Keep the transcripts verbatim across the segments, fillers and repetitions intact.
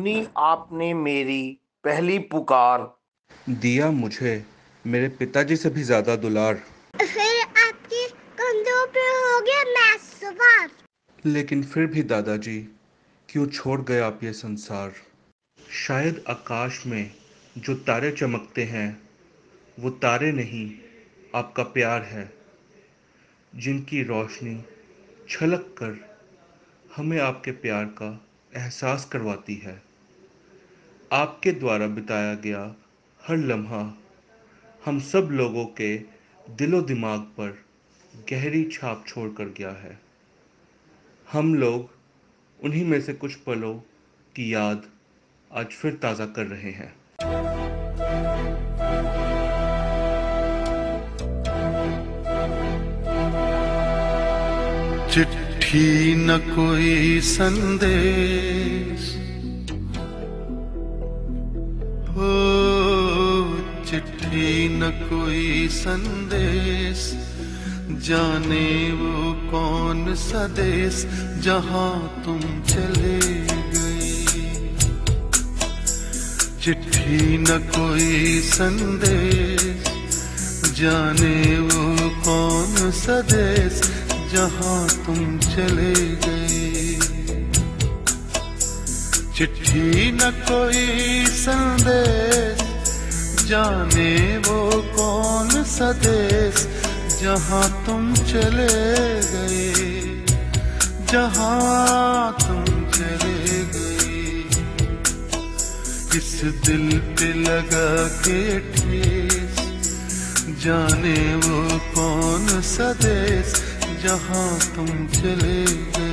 सुनी आपने मेरी पहली पुकार, दिया मुझे मेरे पिताजी से भी ज्यादा दुलार। फिर आपके कंधों पे हो गया मैं सवार। लेकिन फिर भी दादाजी क्यों छोड़ गए आप ये संसार। शायद आकाश में जो तारे चमकते हैं वो तारे नहीं आपका प्यार है, जिनकी रोशनी छलक कर हमें आपके प्यार का एहसास करवाती है। आपके द्वारा बिताया गया हर लम्हा हम सब लोगों के दिलो दिमाग पर गहरी छाप छोड़ कर गया है। हम लोग उन्हीं में से कुछ पलों की याद आज फिर ताज़ा कर रहे हैं। चिट्ठी न कोई संदेश हो, चिट्ठी न कोई संदेश, जाने वो कौन सा देश जहां तुम चले गए। चिट्ठी न कोई संदेश, जाने वो कौन सा देश जहां तुम चले गए। चिट्ठी न कोई संदेश, जाने वो कौन सा देश जहां तुम चले गए, जहां तुम चले गए। इस दिल पे लगा के ठेस, जाने वो कौन सा देश जहां तुम चले गए।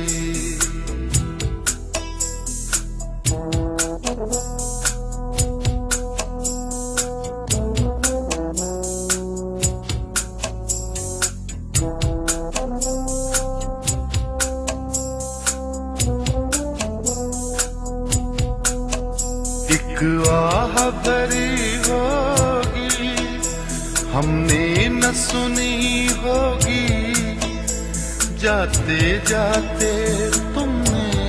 एक आह भरी होगी हमने न सुनी होगी, जाते जाते तुमने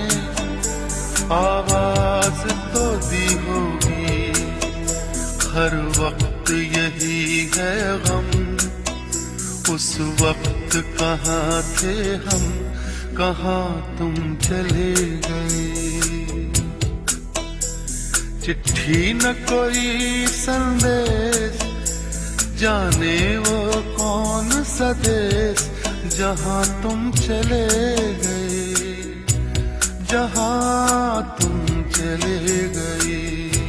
आवाज तो दी होगी। हर वक्त यही है गम, उस वक्त कहाँ थे हम, कहाँ तुम चले गए। चिट्ठी न कोई संदेश, जाने वो कौन सा देश जहां तुम चले गए, जहां तुम चले गए।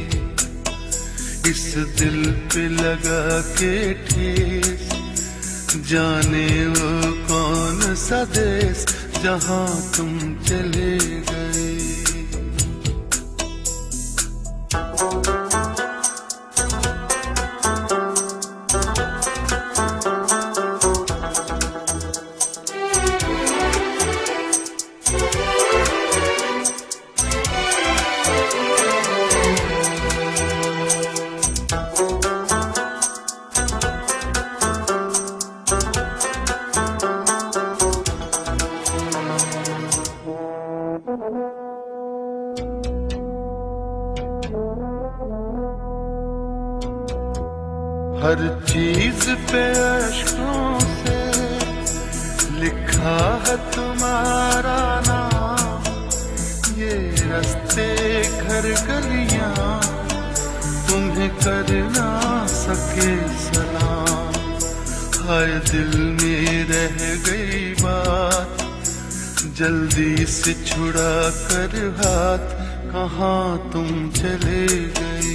इस दिल पे लगा के ठेस, जाने वो कौन सा देश जहां तुम चले गए। हर चीज पे अश्कों से लिखा है तुम्हारा नाम, ये रास्ते घर गलियां तुम्हें कर ना सके सलाम। हाय दिल में रह गई बात, जल्दी से छुड़ा कर हाथ, कहाँ तुम चले गए।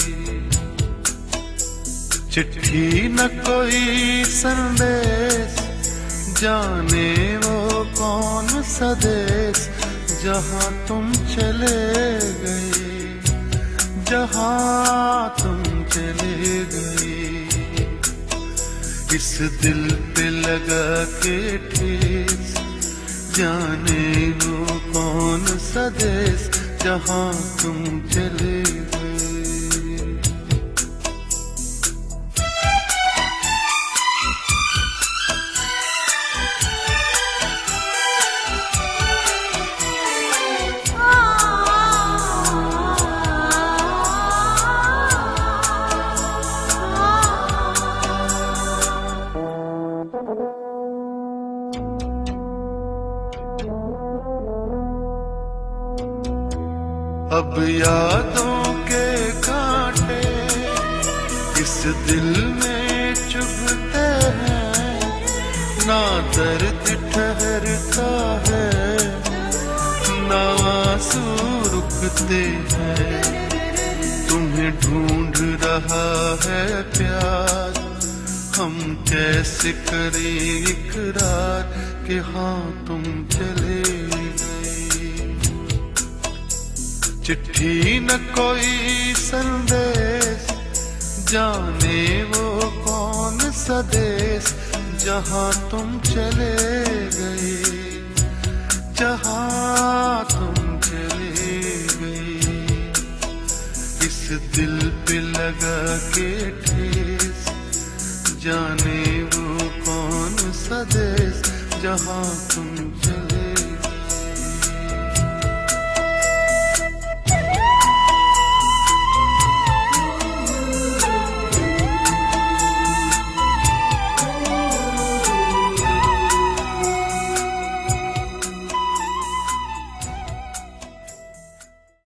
चिट्ठी न कोई संदेश, जाने वो कौन सा देश जहां तुम चले गए, जहां तुम चले गए। इस दिल पे लगा के ठेस, जाने वो कौन सा देश जहां तुम चले गए। दिल में चुभते हैं, ना दर्द ठहरता है, ना आंसू रुकते हैं। तुम्हें ढूंढ रहा है प्यार, हम कैसे करें इकरार कि हाँ तुम चले गए। चिट्ठी न कोई संदेश, जाने वो कौन सा देश, जहाँ तुम चले गए, जहाँ तुम चले गए। इस दिल पे लगा के ठेस, जाने वो कौन सा देश, जहाँ तुम चले